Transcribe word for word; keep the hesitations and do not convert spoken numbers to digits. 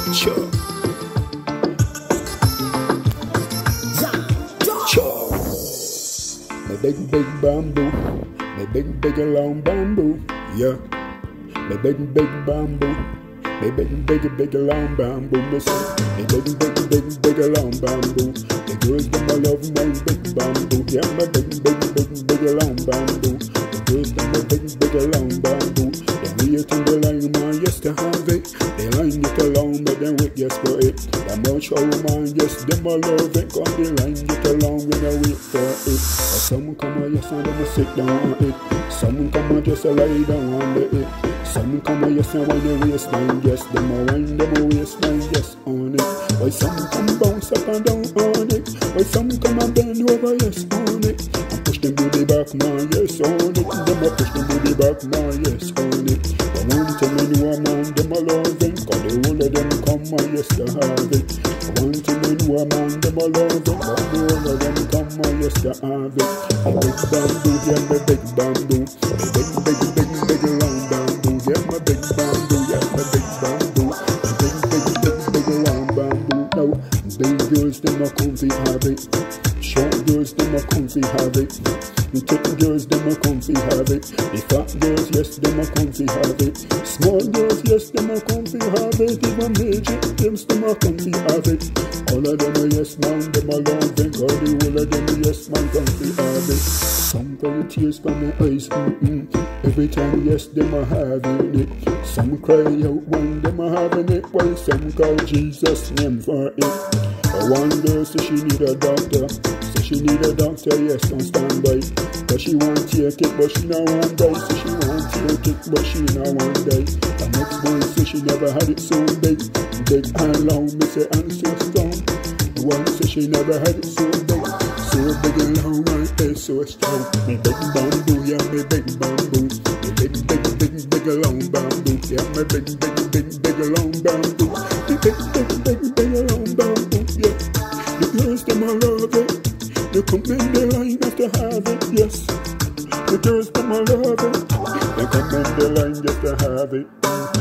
Sure. Sure. My big, big bamboo. My big, big long bamboo. Yeah. My big, big bamboo. My big, big, big long bamboo. Listen. My big, big, big, big long bamboo. The girls them I love my big bamboo. Yeah, my big, big, big, big long bamboo. The girls them my big, big long bamboo. They wait in the line, man, yes to have it. They line it along, but then wait, yes for it. That much how man, yes, them I love it. Cause they line it along when I wait for it. Or someone come on, yes, and them I sit down on it. Someone come on, just a lie down on the it. Someone come on, yes, and wind the waistline, yes. Them a wind them a waistline, yes, on it. Why some come bounce up and down on it. Why some come and bend over, yes, on it. And push them booty back, man, yes, on it. Them a push them booty back, man, yes, on it. But one thing I know, man, them a love it. Cause the whole of them come and yes, to have it. But one thing I know, man, them a love it. Cause the whole of them come and yes, to have it. A big bamboo, yeah, my big bamboo. A big, big, big, big long bamboo. Yeah, my big bamboo, yeah, my big bamboo. A big, big, big, big long bamboo. Now, big girls, them a comfy have it. Short girls, them a comfy have it. The thick girls, them a comfy have it. The fat girls, yes, them a comfy have it. Small girls, yes, them a comfy have it. Even midget girls, them a comfy have it. All of them a yes man, them a love it. Cause the whole of them a yes man comfy have it. Some cry tears from my eyes, mm-mm. Every time, yes, them a having it. Some cry out when them a having it. While some call Jesus' name for it. One girl says she need a doctor. Say she need a doctor, yes, on standby. Cause she want take it, but she no want die. Say she want take it, but she no want die. The next boy say she never had it so big. Big and long, me say and so strong. The one say she never had it so big. So big and long and it's so strong. Me big bamboo, yeah, me big bamboo. Me big, big, big, big long bamboo. Yeah, me big, big, big, big long bamboo. Me big, big, big, big long bamboo. Yeah, the girls them a love it. They come in the line after have it. Yes, the girls them a love it. They come in the line just to have it.